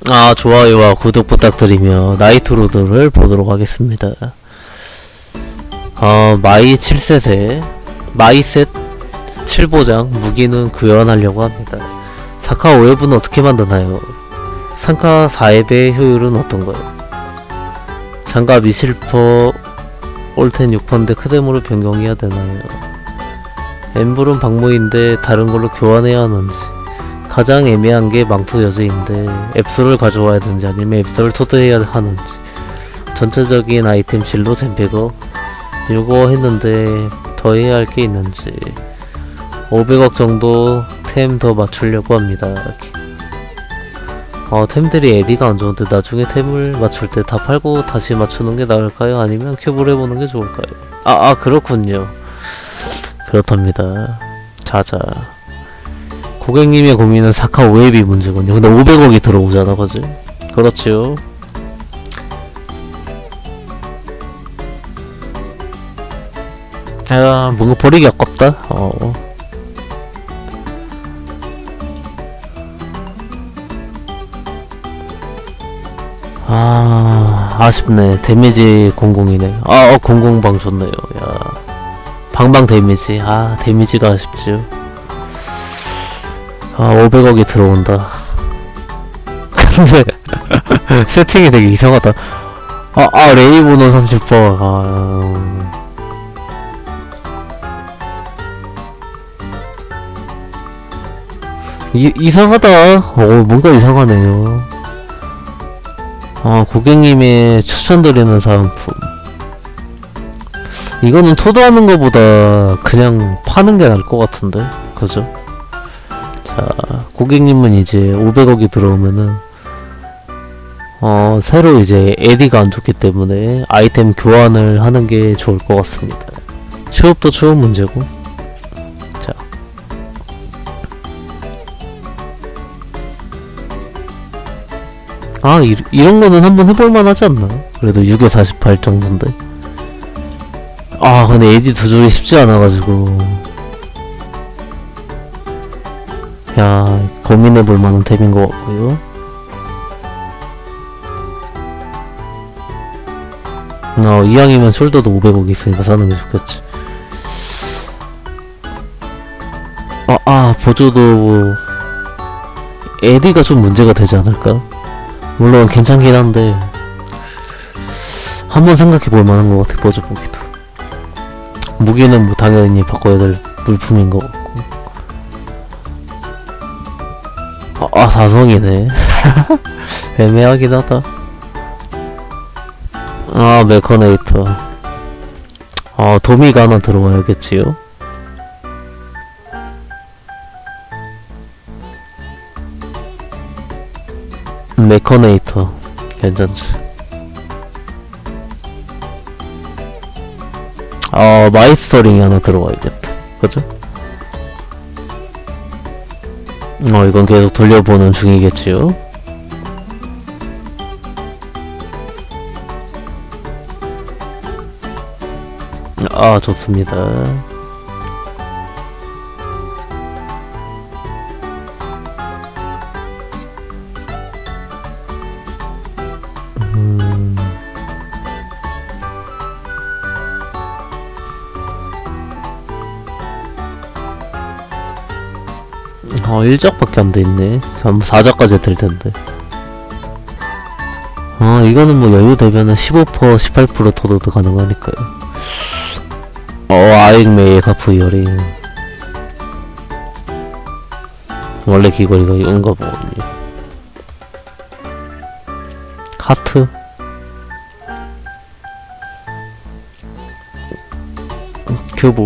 좋아요와 구독 부탁드리며 나이트로드를 보도록 하겠습니다. 마이 7셋에 마이셋 7보장 무기는 교환하려고 합니다. 사카 5앱은 어떻게 만드나요? 상카 4앱의 효율은 어떤가요? 장갑 20% 올텐 6%인데 크뎀으로 변경해야 되나요? 엠블은 방무인데 다른 걸로 교환해야 하는지. 가장 애매한 게 망토 여제인데 앱솔을 가져와야 되는지 아니면 앱솔을 토드해야 하는지. 전체적인 아이템 실로 잼백업 이거 했는데 더 해야 할 게 있는지. 500억 정도 템 더 맞추려고 합니다. 템들이 에디가 안 좋은데 나중에 템을 맞출 때 다 팔고 다시 맞추는 게 나을까요? 아니면 큐브를 해보는 게 좋을까요? 그렇군요. 그렇답니다. 자자. 고객님의 고민은 사카 5앱이 문제군요. 근데 500억이 들어오잖아, 그지? 그렇지요. 뭔가 버리기 아깝다. 아쉽네. 데미지 00이네. 00방 좋네요. 야, 방방 데미지. 데미지가 아쉽지요. 500억이 들어온다. 근데 세팅이 되게 이상하다. 레이보너 30%. 이상하다. 뭔가 이상하네요. 고객님의 추천드리는 사은품. 이거는 토도하는 것보다 그냥 파는 게 나을 것 같은데, 그죠? 자, 고객님은 이제 500억이 들어오면은 새로 이제 에디가 안 좋기 때문에 아이템 교환을 하는 게 좋을 것 같습니다. 취업도 취업 문제고. 자, 이런 거는 한번 해볼만 하지 않나? 그래도 6에 48 정도인데. 근데 에디 두 줄이 쉽지 않아가지고. 야, 고민해볼 만한 템인 것 같고요. 이왕이면 숄더도 500억 있으니까 사는 게 좋겠지. 보조도 에디가 좀 문제가 되지 않을까? 물론 괜찮긴 한데 한번 생각해볼 만한 것 같아. 보조 무기도. 무기는 뭐 당연히 바꿔야 될 물품인 것 같고. 4성이네. 애매하긴 하다. 메커네이터. 도미가 하나 들어와야겠지요. 메커네이터 괜찮지. 마이스터링이 하나 들어와야겠다. 그죠? 이건 계속 돌려보는 중이겠지요. 좋습니다. 일작밖에 안 돼있네. 4작까지 될텐데. 이거는 뭐 여유 되면은 15%, 18% 토도도 가능하니까요. 아익메이 가프 이어링. 원래 귀걸이가 이건가 보군요. 하트. 큐브.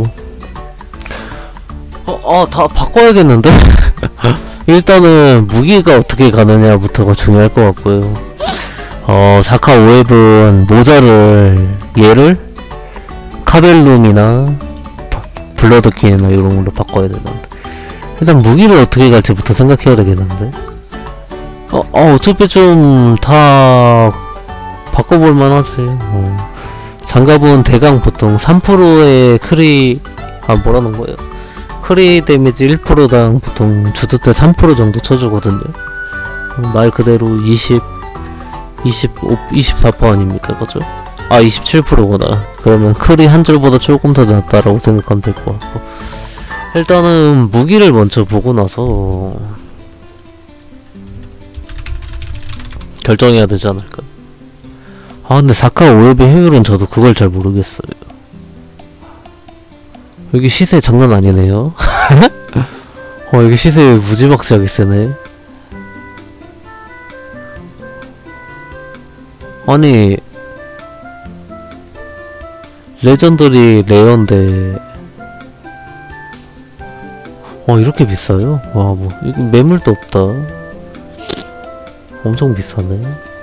다 바꿔야겠는데? 일단은 무기가 어떻게 가느냐부터가 중요할 것 같고요. 사카 5앱은 모자를 얘를 카벨룸이나 블러드킨이나 이런 걸로 바꿔야 되는데, 일단 무기를 어떻게 갈지부터 생각해야 되겠는데. 어차피 좀 다 바꿔볼만 하지. 장갑은 대강 보통 3%의 크리 뭐라는 거예요? 크리 데미지 1%당 보통 주드 때 3% 정도 쳐주거든요. 말 그대로 24% 아닙니까? 그죠? 아, 27%구나. 그러면 클이 한 줄보다 조금 더 낫다라고 생각하면 될 것 같고. 일단은 무기를 먼저 보고 나서 결정해야 되지 않을까. 아, 근데 사카 오앱의 효율은 저도 그걸 잘 모르겠어요. 여기 시세 장난 아니네요. 여기 시세 무지막지하게 세네. 아니, 레전더리 레어인데 이렇게 비싸요? 와, 뭐 이거 매물도 없다. 엄청 비싸네.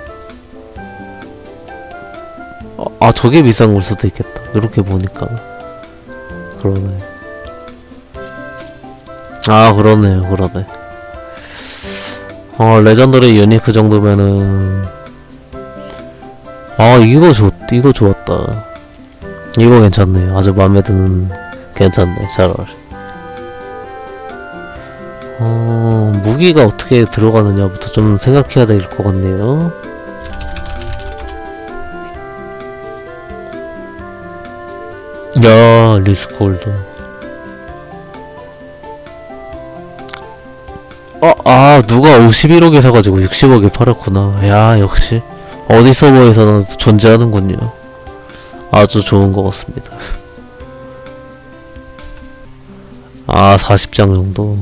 저게 비싼 걸 수도 있겠다. 이렇게 보니까. 그러네. 그러네. 레전더리 유닛 그 정도면은 이거 좋았다. 이거 괜찮네. 아주 마음에 드는. 괜찮네. 잘 어울려. 무기가 어떻게 들어가느냐부터 좀 생각해야 될 것 같네요. 야, 리스콜드. 누가 51억에 사가지고 60억에 팔았구나. 야, 역시 어디 서버에서는 존재하는군요. 아주 좋은 것 같습니다. 40장 정도.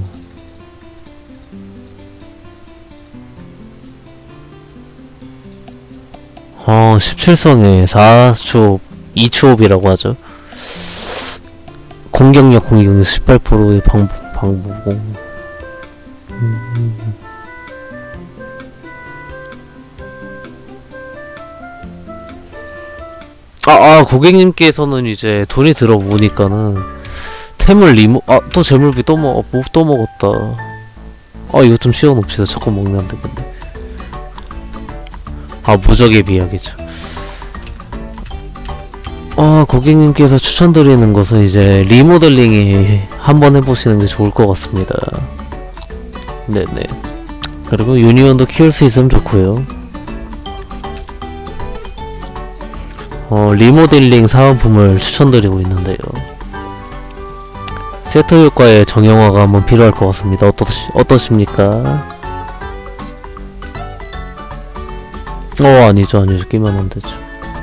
17성에 4추업, 2추업이라고 하죠. 공격력 18%의 방보공. 고객님께서는 이제 돈이 들어보니까는 템을 또 재물비 또 먹었다. 이거 좀 씌워놓읍시다. 자꾸 먹네 안 되겠네. 무적의 비약이죠. 고객님께서 추천드리는 것은 이제 리모델링이 한번 해보시는 게 좋을 것 같습니다. 네네. 그리고 유니온도 키울 수 있으면 좋고요. 리모델링 사은품을 추천드리고 있는데요. 세트 효과의 정형화가 한번 필요할 것 같습니다. 어떠십니까? 아니죠. 끼면 안 되죠.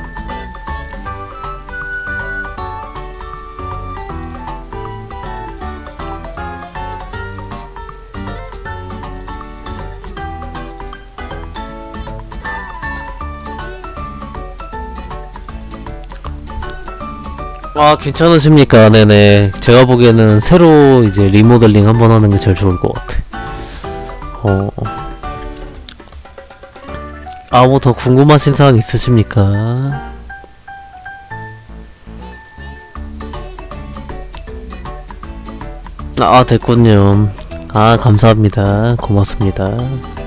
괜찮으십니까? 네네. 제가 보기에는 새로 이제 리모델링 한번 하는 게 제일 좋을 것 같아. 뭐 더 궁금하신 사항 있으십니까? 됐군요. 감사합니다. 고맙습니다.